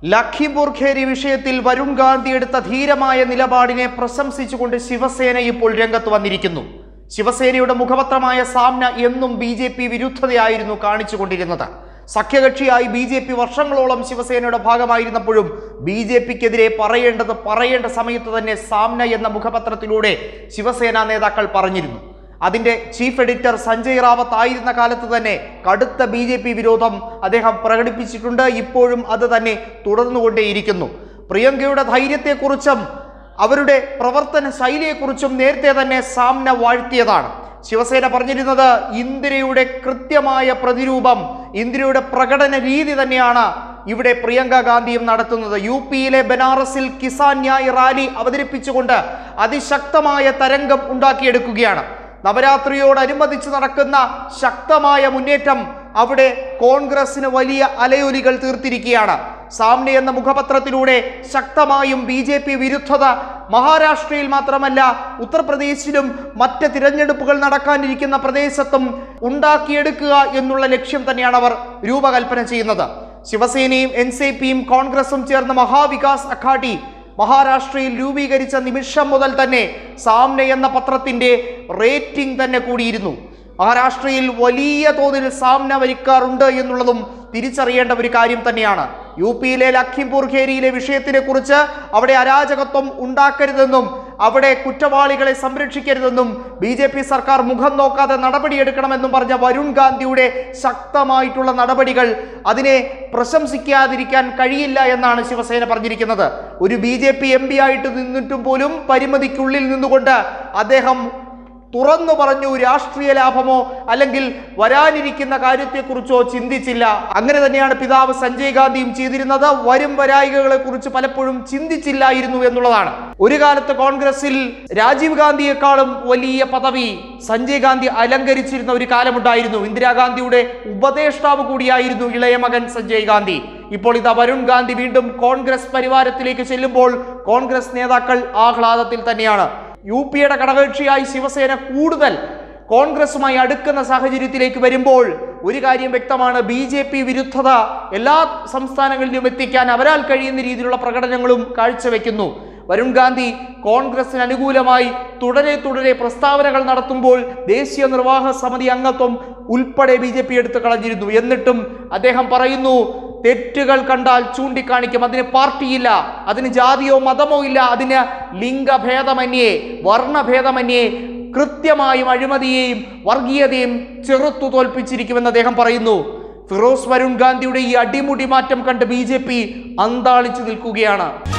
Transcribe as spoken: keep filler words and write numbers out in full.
ലഖിംപൂർ ഖേരി വിഷയത്തിൽ വരുൺ ഗാന്ധി എടുത്ത ധീരമായ നിലപാടിനെ പ്രശംസിച്ചുകൊണ്ട് ശിവസേന ഇപ്പോൾ രംഗത്ത് വന്നിരിക്കുന്നു. ശിവസേനയുടെ മുഖപത്രമായ സാമ്ന എന്നും ബി ജെ പി വിരുദ്ധതയായിരുന്നു കാണിച്ചുകൊണ്ടിരുന്നത്. സഖ്യകക്ഷിയായി ബി ജെ പി വർഷങ്ങളോളം ശിവസേനയുടെ ഭാഗമായിരുന്നപ്പോഴും ബി ജെ പിക്കെതിരെ പറയേണ്ടത് പറയേണ്ട സമയത്ത് തന്നെ സാമ്ന എന്ന മുഖപത്രത്തിലൂടെ ശിവസേന നേതാക്കൾ പറഞ്ഞിരുന്നു. അതിൻ്റെ ചീഫ് എഡിറ്റർ സഞ്ജയ് റാവത്ത് ആയിരുന്ന കാലത്ത് തന്നെ കടുത്ത ബി ജെ പി വിരോധം അദ്ദേഹം പ്രകടിപ്പിച്ചിട്ടുണ്ട്. ഇപ്പോഴും അത് തന്നെ തുടർന്നുകൊണ്ടേയിരിക്കുന്നു. പ്രിയങ്കയുടെ ധൈര്യത്തെക്കുറിച്ചും അവരുടെ പ്രവർത്തന ശൈലിയെക്കുറിച്ചും നേരത്തെ തന്നെ സാമ്ന വാഴ്ത്തിയതാണ്. ശിവസേന പറഞ്ഞിരുന്നത് ഇന്ദിരയുടെ കൃത്യമായ പ്രതിരൂപം, ഇന്ദിരയുടെ പ്രകടന രീതി തന്നെയാണ് ഇവിടെ പ്രിയങ്ക ഗാന്ധിയും നടത്തുന്നത്. യു പിയിലെ ബനാറസിൽ കിസാൻ ന്യായ് റാലി അവതരിപ്പിച്ചുകൊണ്ട് അതിശക്തമായ തരംഗം ഉണ്ടാക്കിയെടുക്കുകയാണ്. നവരാത്രിയോടനുബന്ധിച്ച് നടക്കുന്ന ശക്തമായ മുന്നേറ്റം അവിടെ കോൺഗ്രസിന് വലിയ അലയൊലികൾ തീർത്തിരിക്കുകയാണ്. സാമ്ന എന്ന മുഖപത്രത്തിലൂടെ ശക്തമായും ബി ജെ പി വിരുദ്ധത മഹാരാഷ്ട്രയിൽ മാത്രമല്ല ഉത്തർപ്രദേശിലും മറ്റ് തിരഞ്ഞെടുപ്പുകൾ നടക്കാനിരിക്കുന്ന പ്രദേശത്തും ഉണ്ടാക്കിയെടുക്കുക എന്നുള്ള ലക്ഷ്യം തന്നെയാണ് അവർ രൂപകൽപ്പന ചെയ്യുന്നത്. ശിവസേനയും എൻ സി പിയും കോൺഗ്രസും ചേർന്ന മഹാവികാസ് അഘാടി മഹാരാഷ്ട്രയിൽ രൂപീകരിച്ച നിമിഷം മുതൽ തന്നെ സാമ്ന എന്ന പത്രത്തിന്റെ റേറ്റിംഗ് തന്നെ കൂടിയിരുന്നു. മഹാരാഷ്ട്രയിൽ വലിയ തോതിൽ സാമ്ന വരിക്കാറുണ്ട് എന്നുള്ളതും തിരിച്ചറിയേണ്ട ഒരു കാര്യം തന്നെയാണ്. യു പിയിലെ ലഖിംപൂർ ഖേരിയിലെ വിഷയത്തിനെ കുറിച്ച് അവിടെ അരാജകത്വം ഉണ്ടാക്കരുതെന്നും അവിടെ കുറ്റവാളികളെ സംരക്ഷിക്കരുതെന്നും ബി ജെ പി സർക്കാർ മുഖം നോക്കാതെ നടപടിയെടുക്കണമെന്നും പറഞ്ഞ വരുൺ ഗാന്ധിയുടെ ശക്തമായിട്ടുള്ള നടപടികൾ അതിനെ പ്രശംസിക്കാതിരിക്കാൻ കഴിയില്ല എന്നാണ് ശിവസേന പറഞ്ഞിരിക്കുന്നത്. ഒരു B J P M P ആയിട്ട് നിന്നിട്ടും പോലും പരിമിതിക്കുള്ളിൽ നിന്നുകൊണ്ട് അദ്ദേഹം തുറന്നു പറഞ്ഞു രാഷ്ട്രീയ ലാഭമോ അല്ലെങ്കിൽ വരാനിരിക്കുന്ന കാര്യത്തെക്കുറിച്ചോ ചിന്തിച്ചില്ല. അങ്ങനെ തന്നെയാണ് പിതാവ് സഞ്ജയ് ഗാന്ധിയും ചെയ്തിരുന്നത്. വരും വരായികകളെ കുറിച്ച് പലപ്പോഴും ചിന്തിച്ചില്ലായിരുന്നു എന്നുള്ളതാണ്. ഒരു കാലത്ത് കോൺഗ്രസിൽ രാജീവ് ഗാന്ധിയെക്കാളും വലിയ പദവി സഞ്ജയ് ഗാന്ധി അലങ്കരിച്ചിരുന്ന ഒരു കാലമുണ്ടായിരുന്നു. ഇന്ദിരാഗാന്ധിയുടെ ഉപദേഷ്ടാവ് കൂടിയായിരുന്നു ഇളയ മകൻ സഞ്ജയ് ഗാന്ധി. ഇപ്പോൾ ഇതാ വരുൺ ഗാന്ധി വീണ്ടും കോൺഗ്രസ് പരിവാരത്തിലേക്ക് ചെല്ലുമ്പോൾ കോൺഗ്രസ് നേതാക്കൾ ആഹ്ലാദത്തിൽ തന്നെയാണ്. യു പിയുടെ ഘടകകക്ഷിയായി ശിവസേന കൂടുതൽ കോൺഗ്രസുമായി അടുക്കുന്ന സാഹചര്യത്തിലേക്ക് വരുമ്പോൾ ഒരു കാര്യം വ്യക്തമാണ്, ബി ജെ പി വിരുദ്ധത എല്ലാ സംസ്ഥാനങ്ങളിലും എത്തിക്കാൻ അവരാൽ കഴിയുന്ന രീതിയിലുള്ള പ്രകടനങ്ങളും കാഴ്ചവെക്കുന്നു. വരുൺ ഗാന്ധി കോൺഗ്രസിന് അനുകൂലമായി തുടരെ തുടരെ പ്രസ്താവനകൾ നടത്തുമ്പോൾ ദേശീയ നിർവാഹക സമിതി അംഗത്വം ഉൾപ്പെടെ ബി ജെ പി എടുത്തു കളഞ്ഞിരുന്നു. എന്നിട്ടും അദ്ദേഹം പറയുന്നു, തെറ്റുകൾ കണ്ടാൽ ചൂണ്ടിക്കാണിക്കും, അതിന് പാർട്ടിയില്ല, അതിന് ജാതിയോ മതമോ ഇല്ല, അതിന് ലിംഗഭേദമന്യേ വർണ്ണഭേദമന്യേ കൃത്യമായും അഴിമതിയെയും വർഗീയതയും ചെറുത്തു തോൽപ്പിച്ചിരിക്കുമെന്ന് അദ്ദേഹം പറയുന്നു. ഫിറോസ് വരുൺ ഗാന്ധിയുടെ ഈ അടിമുടി മാറ്റം കണ്ട് ബി ജെ പി അന്താളിച്ചു നിൽക്കുകയാണ്.